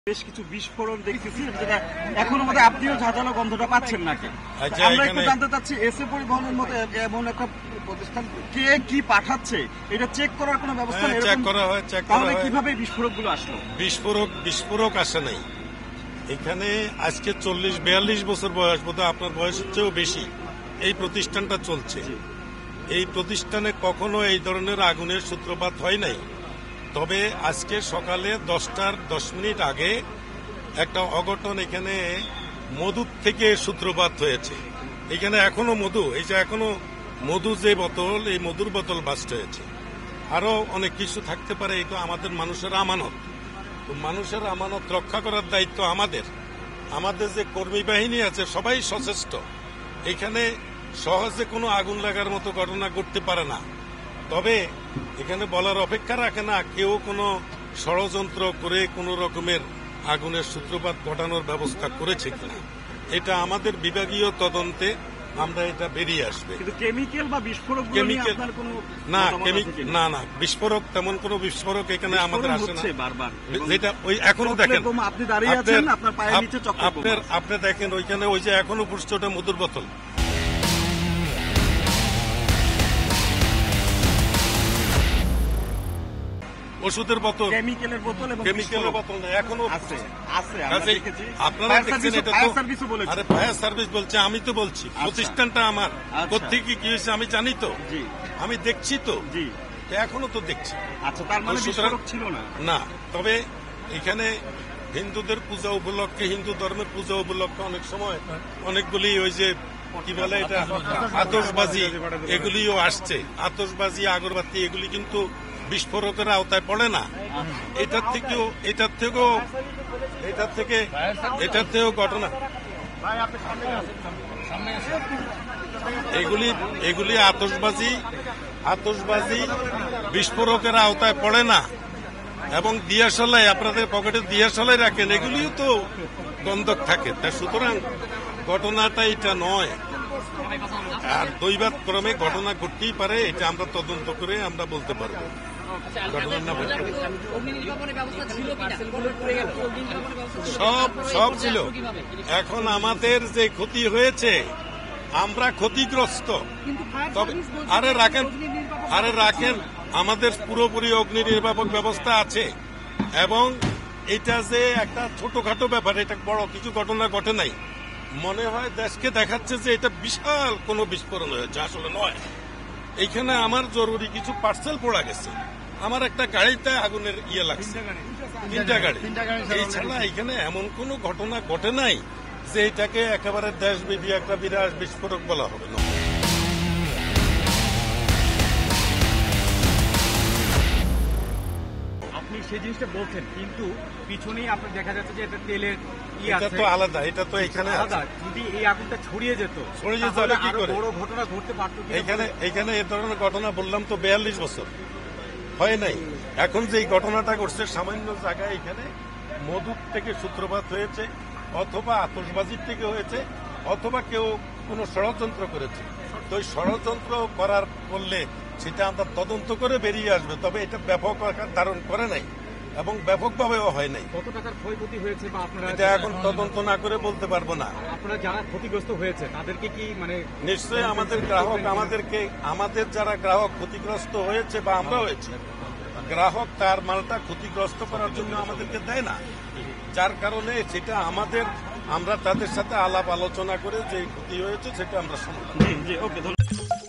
বেশ কিছু বিস্ফোরণ দেখতেছি, যেটা এখনো মধ্যে আপনিও ঝাঁঝালো গন্ধটা পাচ্ছেন নাকি? আমরা একটু জানতে চাচ্ছি, এসএ পরিবহনের মতো এমন একটা প্রতিষ্ঠান কে কি পাঠাচ্ছে এটা চেক করার কোনো ব্যবস্থা নেই? চেক করা হয়, তাহলে কিভাবে বিস্ফোরক গুলো আসলো? বিস্ফোরক আসে নাই এখানে। আজকে 40-42 বছর বয়স, বোধহয় আপনার বয়সের চেয়েও বেশি এই প্রতিষ্ঠানটা চলছে। এই প্রতিষ্ঠানে কখনো এই ধরনের আগুনের সূত্রপাত হয় নাই। তবে আজকে সকালে 10:10 আগে একটা অঘটন এখানে মধু থেকে সূত্রপাত হয়েছে। এখানে এখনো মধু, এই যে এখনো মধু যে বোতল, এই মধুর বোতল বাস্ট হয়েছে। আরো অনেক কিছু থাকতে পারে। এটা আমাদের মানুষের আমানত, তো মানুষের আমানত রক্ষা করার দায়িত্ব আমাদের। আমাদের যে কর্মী বাহিনী আছে সবাই সচেষ্ট। এখানে সহজে কোনো আগুন লাগার মতো ঘটনা ঘটতে পারে না। তবে এখানে বলার অপেক্ষা রাখে না কেউ কোনো ষড়যন্ত্র করে কোনো রকমের আগুনের সূত্রপাত ঘটানোর ব্যবস্থা করেছে কিনা, এটা আমাদের বিভাগীয় তদন্তে আমরা এটা বেরিয়ে আসবে। কেমিক্যাল বা বিস্ফোরক না, বিস্ফোরক তেমন কোনো বিস্ফোরক এখানে আমাদের আসে না। যেটা ওই এখনো দেখেন, আপনি দাঁড়িয়ে আছেন, আপনার পায়ের নিচে আপনি দেখেন ওইখানে ওই যে এখনো পুষ্ট ওটা মধুর বোতল। ওষুধের বোতল, কেমিক্যালের বোতল এখনো আছে। আপনারা দেখছেন, এটা তো আরে ফায়ার সার্ভিস বলছে, আমি তো বলছি প্রতিষ্ঠানটা আমার। কোত্থেকে কি হয়েছে আমি জানি তো, আমি দেখছি তো, এখনো তো দেখছি। আচ্ছা, তার মানে বিস্ফোরক ছিল না। তবে এখানে হিন্দুদের পূজা উপলক্ষে, হিন্দু ধর্মের পূজা উপলক্ষে অনেক সময় অনেকগুলি ওই যে কি বলে এটা আতশবাজি, এগুলিও আসছে। আতশবাজি, আগরবাতি এগুলি কিন্তু বিস্ফোরকের আওতায় পড়ে না। এটার থেকেও ঘটনা, এগুলি আতশবাজি বিস্ফোরকের আওতায় পড়ে না। এবং দিয়াশলাই, আপনাদের পকেটে দিয়াশলাই রাখেন, এগুলিও তো গন্ধক থাকে। তাই সুতরাং ঘটনাটা এটা নয়। আর দৈবাত ক্রমে ঘটনা ঘটতেই পারে, এটা আমরা তদন্ত করে আমরা বলতে পারবো। সব ছিল। এখন আমাদের যে ক্ষতি হয়েছে, আমরা ক্ষতিগ্রস্ত। আরে রাখেন, আমাদের পুরোপুরি অগ্নি নির্বাপক ব্যবস্থা আছে। এবং এটা যে একটা ছোটখাটো ব্যাপার, এটা বড় কিছু ঘটনা ঘটে নাই। মনে হয় দেশকে দেখাচ্ছে যে এটা বিশাল কোনো বিস্ফোরণ হয়েছে, আসলে নয়। এইখানে আমার জরুরি কিছু পার্সেল পড়া গেছে, আমার একটা গাড়িতে আগুনের লাগছে, 3টা গাড়ি। এছাড়া এখানে এমন কোনো ঘটনা ঘটে নাই যে এটাকে একেবারে দেশব্যাপী একটা বিরাট বিস্ফোরক বলা হবে না। আপনি সেই জিনিসটা বলছেন, কিন্তু পিছনেই আপনার দেখা যাচ্ছে যে এটা তেলের এটা তো আলাদা, এটা তো এখানে আলাদা। যদি এই আগুনটা ছড়িয়ে যেত তাহলে কি করে বড় ঘটনা ঘটতে পারত। এখানে এ ধরনের ঘটনা বললাম তো 42 বছর হয় নাই। এখন যে ঘটনাটা ঘটছে সামান্য জায়গায়, এখানে মধু থেকে সূত্রপাত হয়েছে, অথবা আতশবাজির থেকে হয়েছে, অথবা কেউ কোনো ষড়যন্ত্র করেছে। তো এই ষড়যন্ত্র করলে সেটা আমরা তদন্ত করে বেরিয়ে আসবে। তবে এটা ব্যাপক আকার ধারণ করে নাই এবং ব্যাপকভাবেও হয় নাই। কত টাকার ক্ষয়ক্ষতি হয়েছে বা আপনারা এটা এখন তদন্ত না করে বলতে পারবো না। আপনারা যারা ক্ষতিগ্রস্ত হয়েছে তাদেরকে কি নিশ্চয়ই আমাদের আমাদের যারা গ্রাহক ক্ষতিগ্রস্ত হয়েছে বা আমরা হয়েছে, গ্রাহক তার মালটা ক্ষতিগ্রস্ত করার জন্য আমাদেরকে দেয় না, যার কারণে সেটা আমরা তাদের সাথে আলাপ আলোচনা করে যে ক্ষতি হয়েছে সেটা আমরা সমাধান।